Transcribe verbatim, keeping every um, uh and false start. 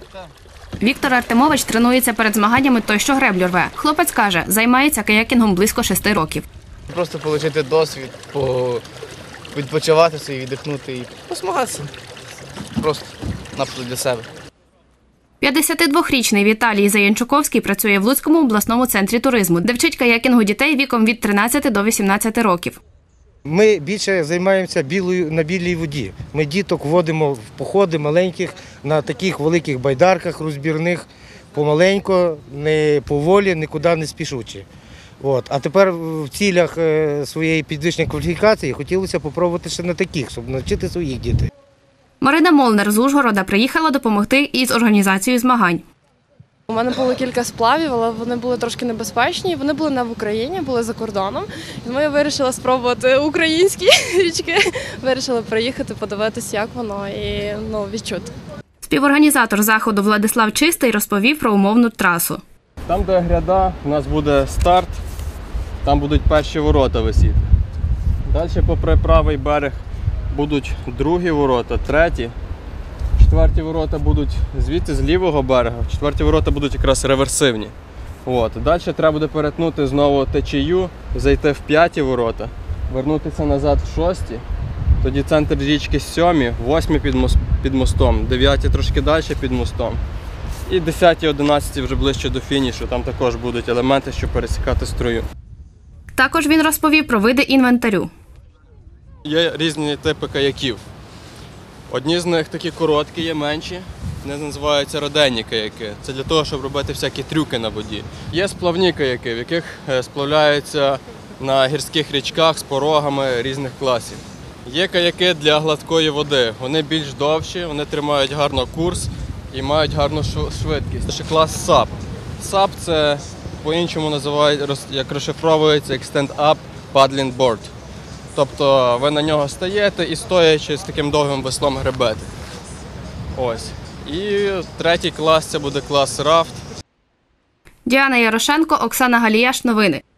Віктор Артемович тренується перед змаганнями той, що греблю рве. Хлопець каже, займається каякінгом близько шести років. Просто отримати досвід, відпочивати собі, віддихнути і посмагатися. Просто напроти для себе. п'ятдесятидвохрічний Віталій Заянчуковський працює в Луцькому обласному центрі туризму, де вчить каякінгу дітей віком від тринадцяти до вісімнадцяти років. Ми більше займаємося білою, на білій воді. Ми діток водимо в походи маленьких на таких великих байдарках розбірних, помаленько, не поволі, нікуди не спішучи. От. А тепер в цілях своєї підвищення кваліфікації хотілося спробувати ще на таких, щоб навчити своїх дітей. Марина Молнер з Ужгорода приїхала допомогти із організацією змагань. У мене було кілька сплавів, але вони були трошки небезпечні. Вони були не в Україні, були за кордоном. Тому я вирішила спробувати українські річки. Вирішила приїхати, подивитися, як воно і ну, відчути. Співорганізатор заходу Владислав Чистий розповів про умовну трасу. Там, де гряда, у нас буде старт, там будуть перші ворота висіти. Далі, попри правий берег, будуть другі ворота, треті. Четверті ворота будуть звідти, з лівого берега. Четверті ворота будуть якраз реверсивні. От. Далі треба буде перетнути знову течію, зайти в п'яті ворота, вернутися назад в шості. Тоді центр річки сьомі, восьмі під, мост, під мостом, дев'яті трошки далі під мостом. І десяті, одинадцяті вже ближче до фінішу. Там також будуть елементи, щоб пересікати струю. Також він розповів про види інвентарю. Є різні типи каяків. Одні з них такі короткі, є менші, вони називаються роденні каяки. Це для того, щоб робити всякі трюки на воді. Є сплавні каяки, в яких сплавляються на гірських річках з порогами різних класів. Є каяки для гладкої води, вони більш довші, вони тримають гарно курс і мають гарну швидкість. Це ще клас сап. сап – це по-іншому називають, як розшифровується, Extend Up Paddling Board. Тобто ви на нього стаєте і стоячи з таким довгим веслом гребете. Ось. І третій клас – це буде клас рафт. Діана Ярошенко, Оксана Галіяш. Новини.